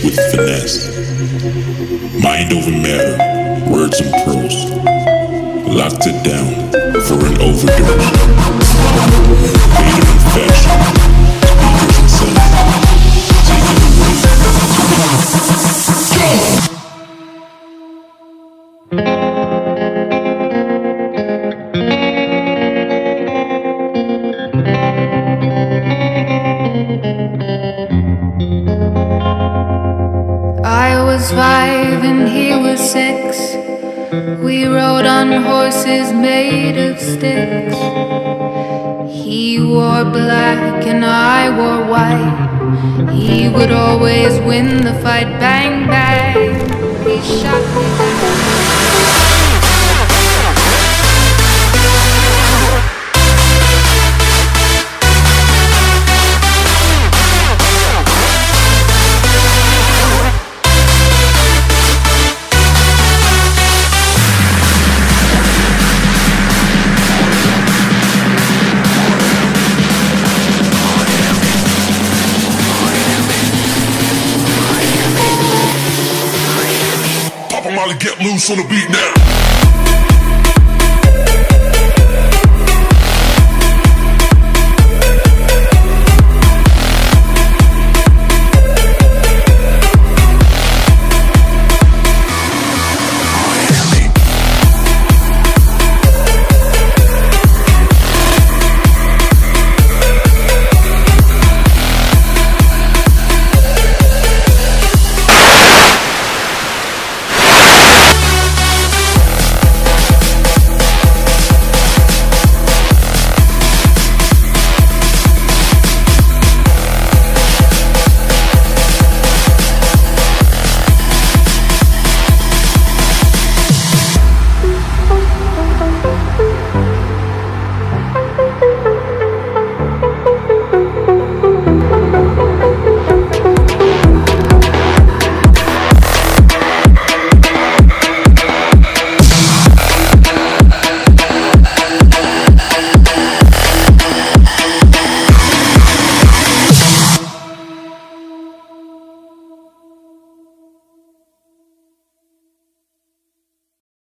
with finesse. Mind over matter, words and prose. Locked it down for an overdose. Beta infection, speakers and sound. Take it away. Go! I was 5 and he was 6. We rode on horses made of sticks. He wore black and I wore white. He would always win the fight. Bang, bang, he shot me down. Get loose on the beat now.